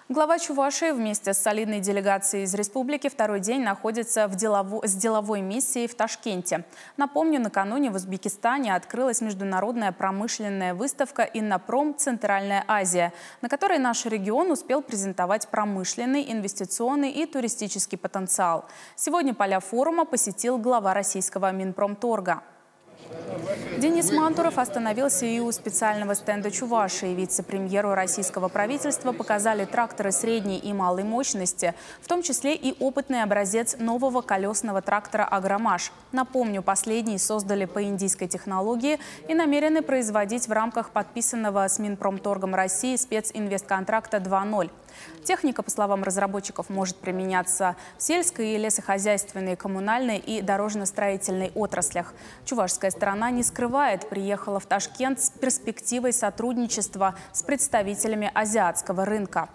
Глава Чувашии вместе с солидной делегацией из республики второй день находится с деловой миссией в Ташкенте. Напомню, накануне в Узбекистане открылась международная промышленная выставка «Иннопром. Центральная Азия», на которой наш регион успел презентовать промышленный, инвестиционный и туристический потенциал. Сегодня поля форума посетил глава российского Минпромторга. Денис Мантуров остановился и у специального стенда Чувашии. Вице-премьеру российского правительства показали тракторы средней и малой мощности, в том числе и опытный образец нового колесного трактора «Агромаш». Напомню, последний создали по индийской технологии и намерены производить в рамках подписанного с Минпромторгом России специнвестконтракта 2.0. Техника, по словам разработчиков, может применяться в сельской и лесохозяйственной, коммунальной и дорожно-строительной отраслях. Чувашская сторона не скрывает, приехала в Ташкент с перспективой сотрудничества с представителями азиатского рынка.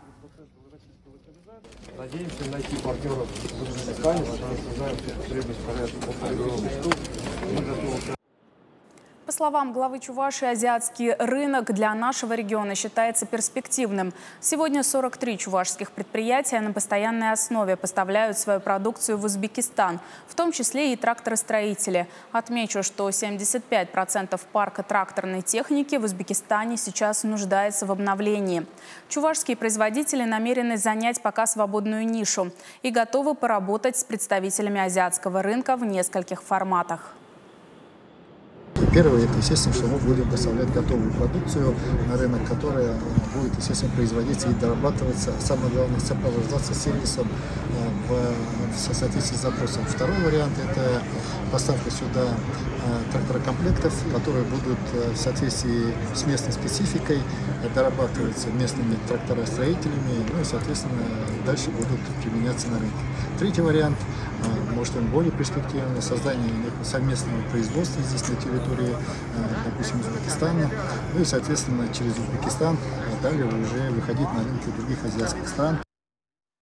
Надеемся найти партнеров в Узбекистане, потому что знаем, что потребность порядка 1,5 штук. Мы готовы. По словам главы Чувашии, азиатский рынок для нашего региона считается перспективным. Сегодня 43 чувашских предприятия на постоянной основе поставляют свою продукцию в Узбекистан, в том числе и тракторостроители. Отмечу, что 75% парка тракторной техники в Узбекистане сейчас нуждается в обновлении. Чувашские производители намерены занять пока свободную нишу и готовы поработать с представителями азиатского рынка в нескольких форматах. Первое, это, естественно, что мы будем поставлять готовую продукцию на рынок, которая будет, естественно, производиться и дорабатываться, самое главное, сопровождаться сервисом в соответствии с запросом. Второй вариант – это поставка сюда тракторокомплектов, которые будут в соответствии с местной спецификой дорабатываться местными тракторостроителями, ну и, соответственно, дальше будут применяться на рынке. Третий вариант, может, он более перспективный, создание совместного производства здесь на территории, допустим, Узбекистана, ну и, соответственно, через Узбекистан далее уже выходить на рынки других азиатских стран.